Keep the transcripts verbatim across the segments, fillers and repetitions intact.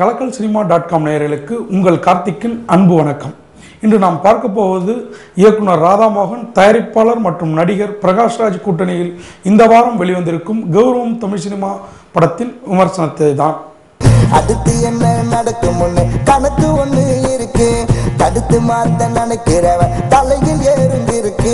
கலக்கல் cinema dot com நேயர்களுக்கு உங்கள் கார்த்திக்கின் அன்பு வணக்கம். இன்று நாம் பார்க்க போவது இயக்குனர் ராதாமோகன், தயாரிப்பாளர் மற்றும் நடிகர் பிரகாஷ்ராஜ் கூட்டணியில் இந்த வாரம் வெளிவந்திருக்கும் கௌரவம் தமிழ் சினிமா படத்தின் விமர்சனத்தை தான். அடுத்து என்ன நடக்கும் கணக்கு ஒண்ணு இருக்கு, தடுத்து மாத்த நினைக்கிறவ தலையில் ஏறுங்க இருக்கு.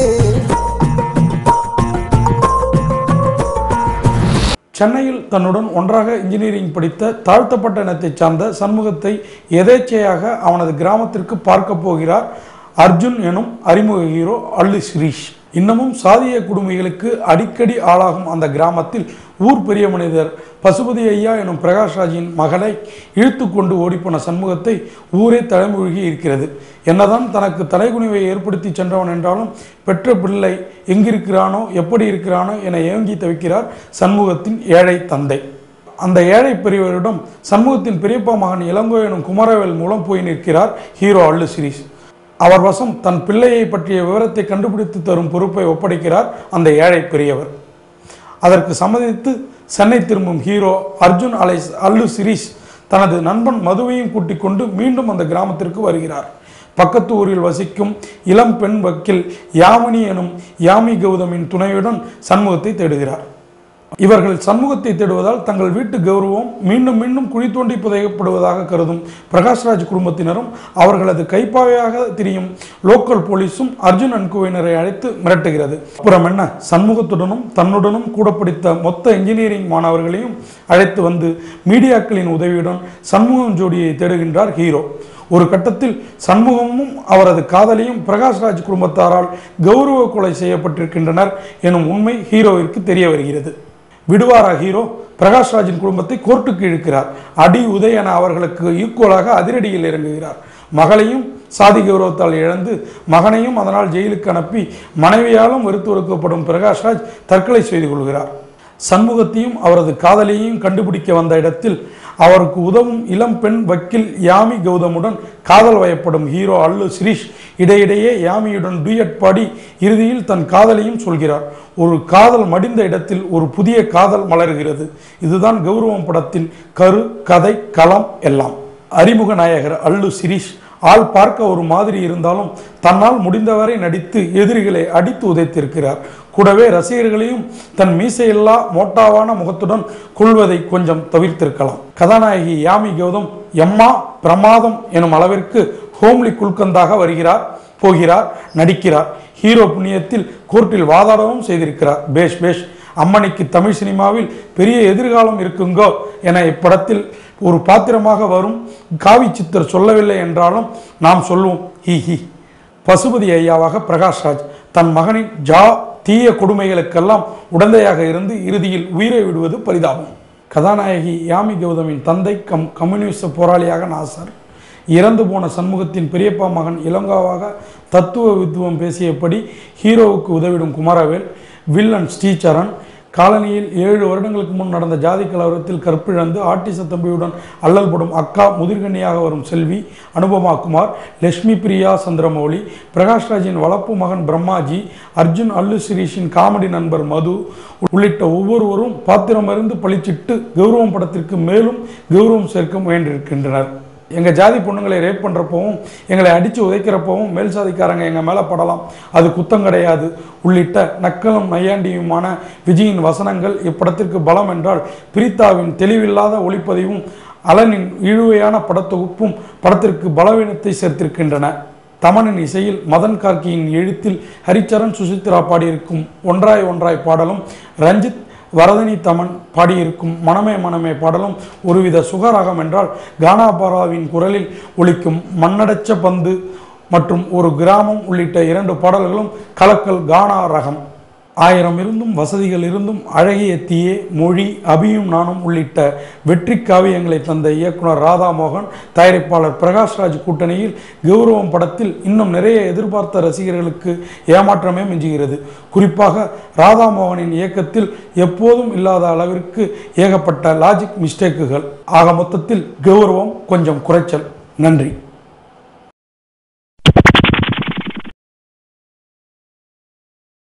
சென்னையில் தன்னுடன் ஒன்றாக இன்ஜினியரிங் படித்த தாழ்த்தப்பட்ட இனத்தைச் சார்ந்த சண்முகத்தை எதேச்சையாக அவனது கிராமத்திற்கு பார்க்க போகிறார் அர்ஜுன் எனும் அறிமுக ஹீரோ அல்லு சிரீஷ். இன்னமும் சாதிய குடும்பிகளுக்கு அடிக்கடி ஆளாகும் அந்த கிராமத்தில் ஊர் பெரிய மனிதர் பசுபதி ஐயா எனும் பிரகாஷ்ராஜின் மகளை இழுத்து கொண்டு ஓடிப்போன சண்முகத்தை ஊரே தலைமொழி இருக்கிறது. என்னதான் தனக்கு தலைகுனிவை ஏற்படுத்தி சென்றவன் என்றாலும் பெற்ற பிள்ளை எங்கிருக்கிறானோ எப்படி இருக்கிறானோ என ஏங்கி தவிக்கிறார் சண்முகத்தின் ஏழை தந்தை. அந்த ஏழை பெரியவரிடம் சண்முகத்தின் பெரியப்பா மகன் இளங்கோ எனும் குமரவேல் மூலம் போய் நிற்கிறார் ஹீரோ அல்லு சிரீஷ். அவர் வசம் தன் பிள்ளையை பற்றிய விவரத்தை கண்டுபிடித்து தரும் பொறுப்பை ஒப்படைக்கிறார் அந்த ஏழை பெரியவர். அதற்கு சம்மதித்து சென்னை திரும்பும் ஹீரோ அர்ஜுன் அலை அல்லு சிரீஷ் தனது நண்பன் மதுவையும் கூட்டிக் கொண்டு மீண்டும் அந்த கிராமத்திற்கு வருகிறார். பக்கத்து ஊரில் வசிக்கும் இளம் பெண் வக்கீல் யாமினி எனும் யாமி கௌதமின் துணையுடன் சண்முகத்தை தேடுகிறார். இவர்கள் சண்முகத்தை தேடுவதால் தங்கள் வீட்டு கௌரவம் மீண்டும் மீண்டும் குழி தோண்டி புதைக்கப்படுவதாக கருதும் பிரகாஷ்ராஜ் குடும்பத்தினரும் அவர்களது கைப்பாவையாக திரியும் லோக்கல் போலீஸும் அர்ஜுன் அன்குவினரை அழைத்து மிரட்டுகிறது. அப்புறம் என்ன, சண்முகத்துடனும் தன்னுடனும் கூட படித்த மொத்த இன்ஜினியரிங் மாணவர்களையும் அழைத்து வந்து மீடியாக்களின் உதவியுடன் சண்முகம் ஜோடியை தேடுகின்றார் ஹீரோ. ஒரு கட்டத்தில் சண்முகமும் அவரது காதலியும் பிரகாஷ்ராஜ் குடும்பத்தாரால் கௌரவ கொலை செய்யப்பட்டிருக்கின்றனர் எனும் உண்மை ஹீரோவிற்கு தெரிய வருகிறது. விடுவாரா ஹீரோ? பிரகாஷ்ராஜின் குடும்பத்தை கோர்ட்டுக்கு இழுக்கிறார். அடி உதை என அவர்களுக்கு ஈக்குவலாக அதிரடியில் இறங்குகிறார். மகளையும் சாதி கௌரவத்தால் இழந்து மகனையும் அதனால் ஜெயிலுக்கு அனுப்பி மனைவியாலும் வெறுத்து ஒடுக்கப்படும் பிரகாஷ்ராஜ் தற்கொலை செய்து கொள்கிறார். சண்முகத்தையும் அவரது காதலியையும் கண்டுபிடிக்க வந்த இடத்தில் அவருக்கு உதவும் இளம் பெண் வக்கீல் யாமி கௌதமுடன் காதல் வயப்படும் ஹீரோ அல்லு சிரீஷ் இடையிடையே யாமியுடன் டூயட் பாடி இறுதியில் தன் காதலையும் சொல்கிறார். ஒரு காதல் மடிந்த இடத்தில் ஒரு புதிய காதல் மலர்கிறது. இதுதான் கௌரவம் படத்தின் கரு, கதை, களம் எல்லாம். அறிமுக நாயகர் அல்லு சிரீஷ் ஆள் பார்க்க ஒரு மாதிரி இருந்தாலும் தன்னால் முடிந்தவரை நடித்து எதிரிகளை அடித்து உதைத்திருக்கிறார். கூடவே ரசிகர்களையும் தன் மீசையில்லா மோட்டாவான முகத்துடன் கொள்வதை கொஞ்சம் தவிர்த்திருக்கலாம். கதாநாயகி யாமி கௌதம் எம்மா பிரமாதம் எனும் அளவிற்கு ஹோம்லி குல்கந்தாக வருகிறார், போகிறார், நடிக்கிறார். ஹீரோ புண்ணியத்தில் கோர்ட்டில் வாதாடவும் செய்திருக்கிறார். பேஷ் பேஷ். அம்மணிக்கு தமிழ் சினிமாவில் பெரிய எதிர்காலம் இருக்குங்கோ என இப்படத்தில் ஒரு பாத்திரமாக வரும் காவி சித்தர் சொல்லவில்லை என்றாலும் நாம் சொல்லுவோம் ஹி ஹி. பசுபதி ஐயாவாக பிரகாஷ்ராஜ் தன் மகனின் ஜா தீய கொடுமைகளுக்கெல்லாம் உடந்தையாக இருந்து இறுதியில் உயிரை விடுவது பரிதாபம். கதாநாயகி யாமி கௌதமின் தந்தை கம் கம்யூனிஸ்ட போராளியாக நாசர், இறந்து போன சண்முகத்தின் பெரியப்பா மகன் இளங்கோவாக தத்துவ வித்துவம் பேசியபடி ஹீரோவுக்கு உதவிடும் குமரவேல், வில்லன் ஸ்ரீசரண், காலனியில் ஏழு வருடங்களுக்கு முன் நடந்த ஜாதி கலவரத்தில் கற்பிழந்து ஆட்டிச தம்பியுடன் அல்லல்படும் அக்கா முதிர்கண்ணியாக வரும் செல்வி அனுபமா குமார், லட்சுமி பிரியா சந்திரமௌலி, பிரகாஷ்ராஜின் வளர்ப்பு மகன் பிரம்மாஜி, அர்ஜுன் அல்லு சிரீஷின் காமெடி நண்பர் மது உள்ளிட்ட ஒவ்வொருவரும் பாத்திரமிருந்து பழிச்சிட்டு கௌரவம் படத்திற்கு மேலும் கௌரவம் சேர்க்க முயன்றிருக்கின்றனர். எங்கள் ஜாதி பொண்ணுங்களை ரேப் பண்ணுறப்பவும் எங்களை அடித்து உதைக்கிறப்பவும் மேல் சாதிக்காரங்க எங்கள் மேலே படலாம், அது குத்தம் கிடையாது உள்ளிட்ட நக்கலும் நையாண்டியுமான விஜயின் வசனங்கள் இப்படத்திற்கு பலம் என்றால் பிரீத்தாவின் தெளிவில்லாத ஒளிப்பதிவும் அலனின் இழுவையான படத்தொகுப்பும் படத்திற்கு பலவீனத்தை சேர்த்திருக்கின்றன. தமனின் இசையில் மதன் கார்கியின் எழுத்தில் ஹரிச்சரன் சுசித்ரா பாடியிருக்கும் ஒன்றாய் ஒன்றாய் பாடலும் ரஞ்சித் வரதனி தமன் பாடியிருக்கும் மனமே மனமே பாடலும் ஒருவித சுகராகம் என்றால் கானாபாராவின் குரலில் ஒலிக்கும் மண்ணடைச்ச பந்து மற்றும் ஒரு கிராமம் உள்ளிட்ட இரண்டு பாடல்களும் கலக்கல் கானா ரகம். ஆயிரம் இருந்தும் வசதிகள் இருந்தும் அழகிய தீயே, மொழி, அபியும் நானும் உள்ளிட்ட வெற்றி காவியங்களை தந்த இயக்குனர் ராதாமோகன், தயாரிப்பாளர் பிரகாஷ்ராஜ் கூட்டணியில் கௌரவம் படத்தில் இன்னும் நிறைய எதிர்பார்த்த ரசிகர்களுக்கு ஏமாற்றமே மிஞ்சுகிறது. குறிப்பாக ராதாமோகனின் இயக்கத்தில் எப்போதும் இல்லாத அளவிற்கு ஏகப்பட்ட லாஜிக் மிஸ்டேக்குகள். ஆக மொத்தத்தில் கௌரவம் கொஞ்சம் குறைச்சல். நன்றி.